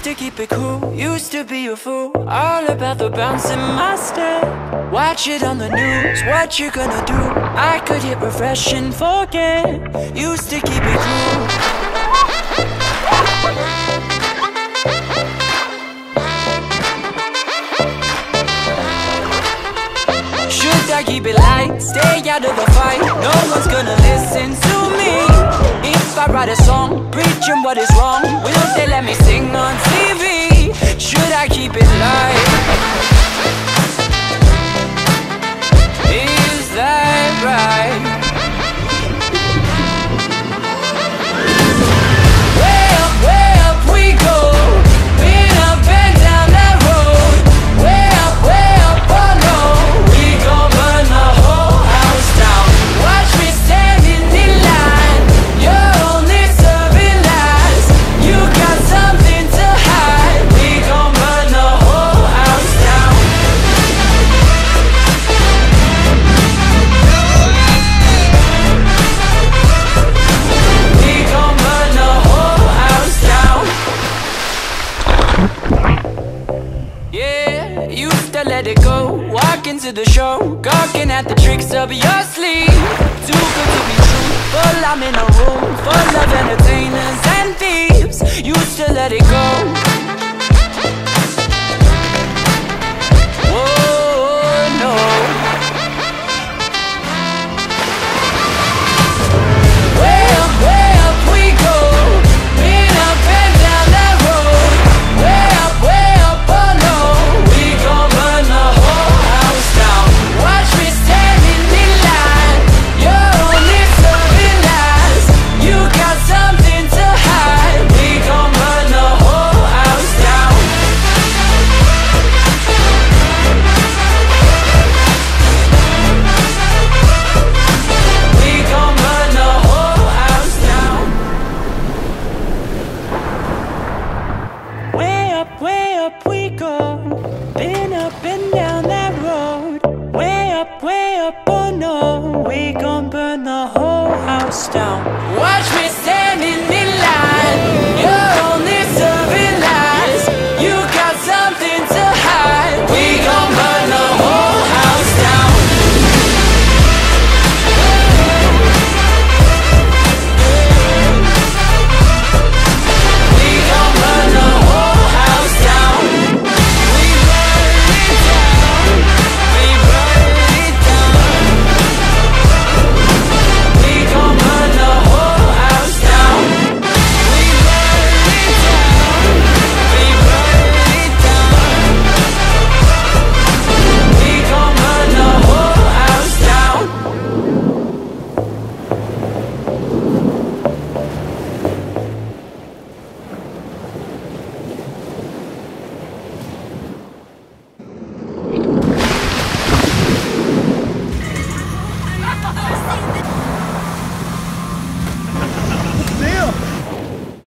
Used to keep it cool, used to be a fool, all about the bounce in my step. Watch it on the news, what you gonna do? I could hit refresh and forget. Used to keep it cool. Should I keep it light, stay out of the fight? No one's gonna listen to me. If I write a song, preaching what is wrong, will they let me sing on TV? Should I keep it light? Is that right? Way up we go. Been up and down that road. Way up, oh no. We gon' burn the whole house down. Watch me standing in line. You're only serving lies. You got something to hide. We gon' burn the whole house down. We gon' burn the whole house down. Yeah, used to let it go. Walk into the show, gawking at the tricks up your sleeve. Too good to be true, but I'm in a room full of entertainers and thieves. Used to let it go. Oh no. Way up we go. Been up and down that road. Way up, oh no. We gon' burn the whole house down. Watch me standing in line. You're only serving lies. You got something to hide. We gon' burn the whole house down. We gon' burn the whole house down. Way up we go.